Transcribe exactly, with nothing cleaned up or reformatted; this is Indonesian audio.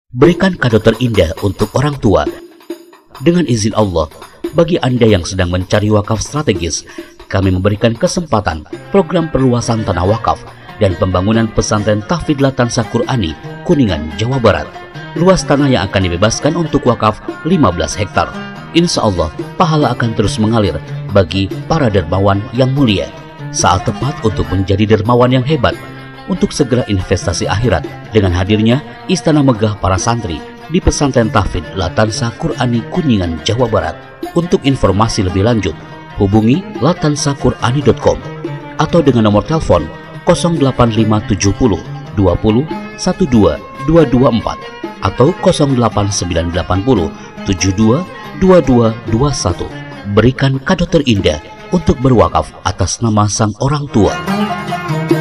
Berikan kado terindah untuk orang tua. Dengan izin Allah, bagi Anda yang sedang mencari wakaf strategis, kami memberikan kesempatan program perluasan tanah wakaf dan pembangunan pesantren Tahfidz Latansa Qur'ani Kuningan, Jawa Barat. Luas tanah yang akan dibebaskan untuk wakaf lima belas hektar. Insya Allah, pahala akan terus mengalir bagi para dermawan yang mulia. Saat tepat untuk menjadi dermawan yang hebat, untuk segera investasi akhirat dengan hadirnya Istana Megah para santri di pesantren Tahfidz Latansa Qur'ani Kuningan, Jawa Barat. Untuk informasi lebih lanjut, hubungi latansa qur'ani dot com atau dengan nomor telepon nol delapan lima tujuh nol dua nol satu dua dua dua empat atau nol delapan sembilan delapan nol tujuh dua dua dua dua satu. Berikan kado terindah untuk berwakaf atas nama sang orang tua.